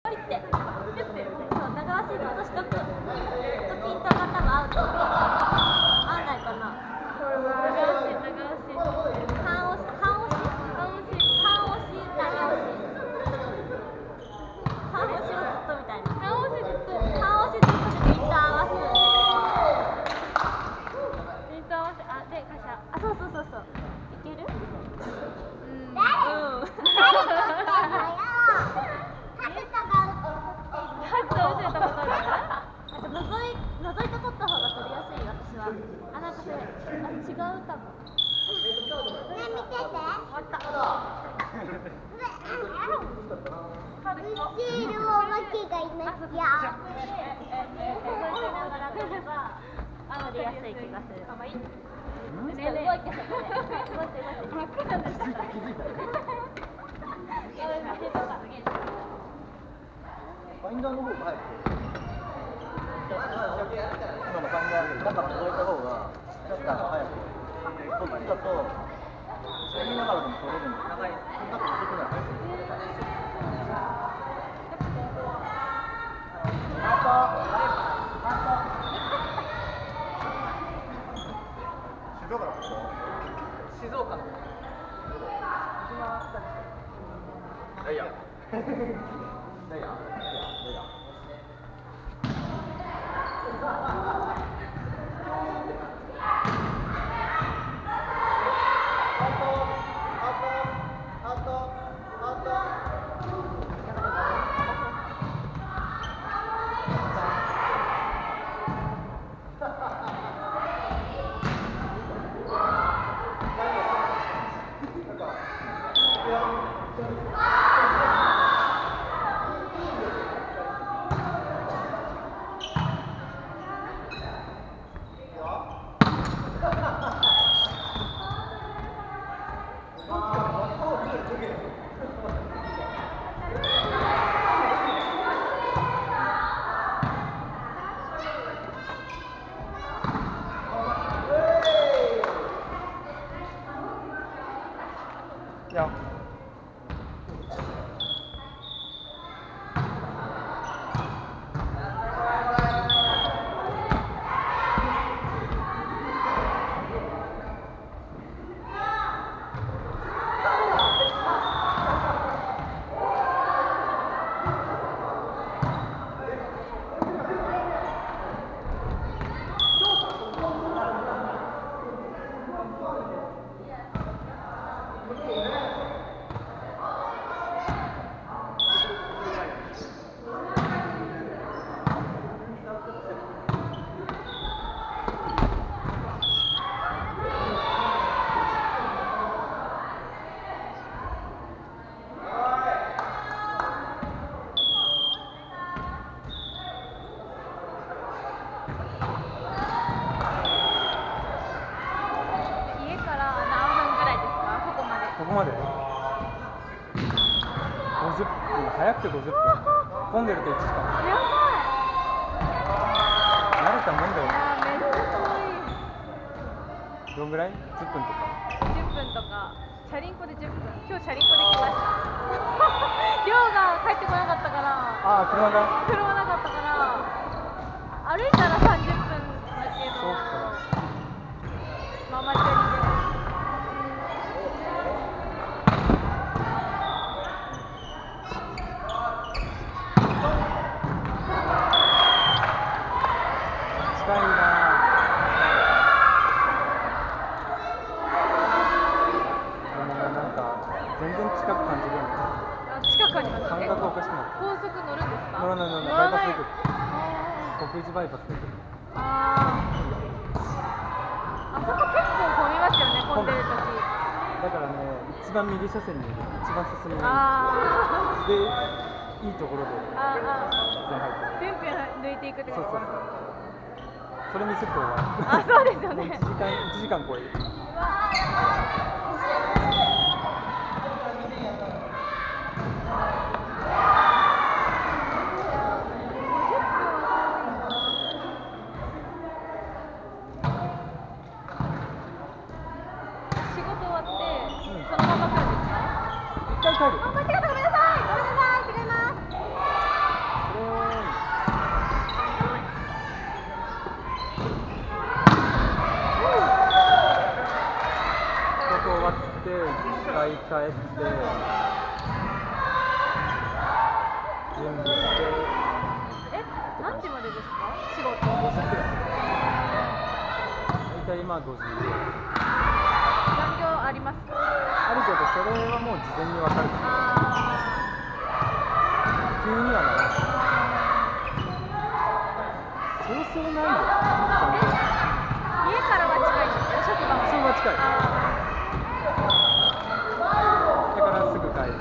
ピッて。そう長足ずっとしとく。と均等が多分合うと思う。合わないかな。長足。半押し、長押し。半押しをずっとみたいな。半押しずっとでピント合わす。ピント合わせ、あ、で、カシャ。あ、そう。いける？覗いて撮った方が撮りやすい私は。あ、なんかそれ、違うかも。ね、見てて。終わった。シールお化けがいますよ。あ、乗りやすい気がする。かわいい。動いてそこで。動いて。楽なんですか。 ファインダーの方が早く。今のファインダー中覗いた方がシャッターが早く。こっちだと見ながらでも撮れるんですけど、中遅くなる。静岡の。ダイヤ。 ここまで50分、早くて50分、混んでると1時間。 やばい。 慣れたもんだよ。 いや、めっちゃ遠い。 どんぐらい？10分とか。 10分とか。チャリンコで10分。今日チャリンコで来ました。亮が帰ってこなかったから。 ああ、車が。 車なかったから。歩いたら30分だけど。 そうか。 ママチャリで。 近いな。なんか全然近く感じるよね。 あ、近く感じます。 感覚おかしくなる。 高速乗るんですか？ 乗らない。バイパス行く。国一バイパスで行く。 あそこ結構混みますよね、混んでる時。 だからね、一番右車線にいる。一番進めない。で、いいところで全部抜いていくってことですか？ それにすると終わる。 あ、そうですよね。 1時間超える。 仕事終わって、そのまま来るんですか？ 一回帰る。 あ、間違った、ごめんなさい。違います。 帰って準備して何時までですか？仕事。 5時くらい。大体今5時。 残業あります？ あるけどそれはもう事前に分かるから急にはならない。そうそうないよ。 家からは近いんですよ、職場も。 職場近い。だからすぐ帰って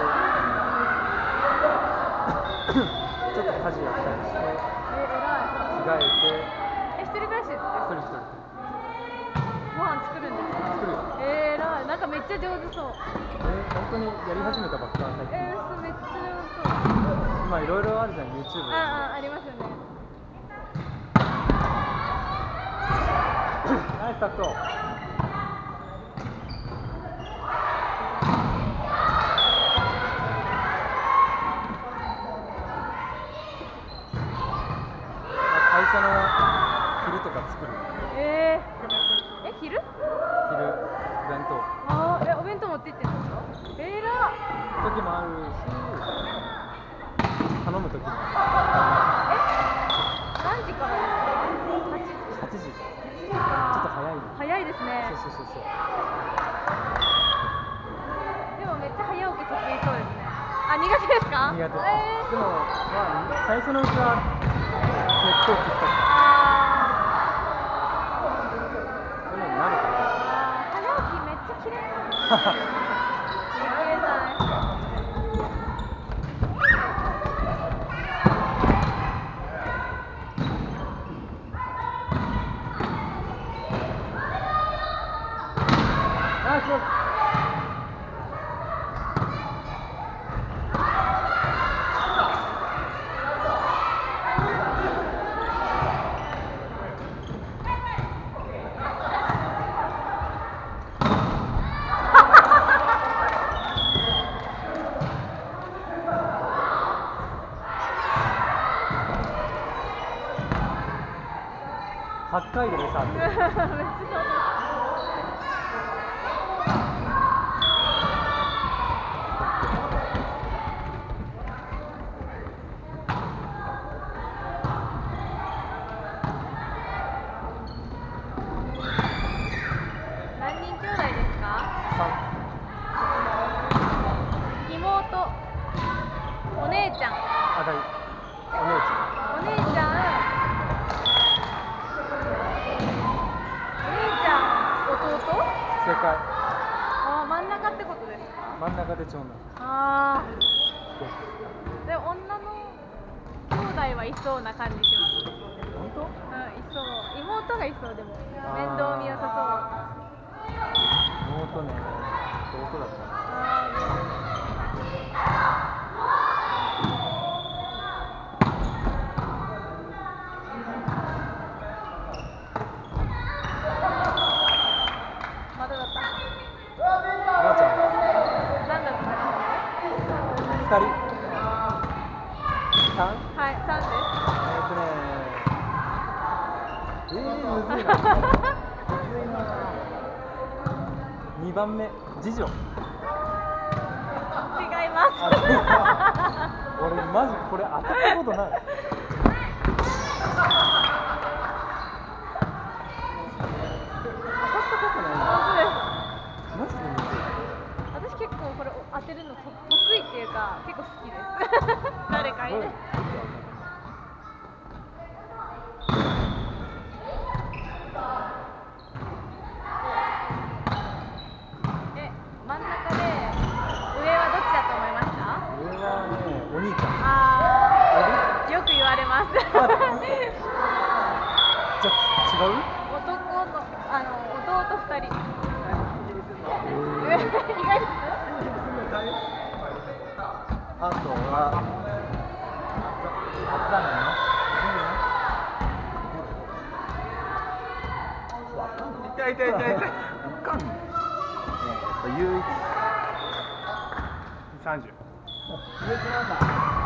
ちょっと家事やったりして着替えて。 一人暮らしですか？ 一人。 ご飯作るんですか？ 作るよ。 偉い。なんかめっちゃ上手そう。 本当にやり始めたばっか最近。 めっちゃ上手そう。 今いろいろあるじゃん YouTube。 ありますよね。 ナイスタット。会社の昼とか作る。 昼？ 弁当。 お弁当持って行ってるんですか？偉い。 時もあるし、頼む時も。 何時からですか？8 時。ちょっと早い。 早いですね。 そう。 でもめっちゃ早起き得意そうですね。苦手ですか？ 苦手。でも最初のうちは結構きつかった。でも慣れた。 早起きめっちゃ綺麗。 8回でレサート。 何人兄弟ですか？3。妹、お姉ちゃん。 お姉ちゃん。弟？正解。 真ん中ってことですか？ 真ん中で長男。 でも女の兄弟はいそうな感じします。 本当？ いそう。妹がいそうでも面倒見よさそう。妹ね。弟だった。2人。3？ はい、3です。 むずいな。2番目、次女。 違います。 俺マジこれ当たったことない。マジでむずい。 私結構これ当てるの得意っていうか結構好きです。誰かいる？真ん中で上はどっちだと思いました？ 上はね、お兄ちゃん。 よく言われます。 じゃあ違う？ 弟2人。意外です。 あとは痛い。 唯一 30。 植木なんだ。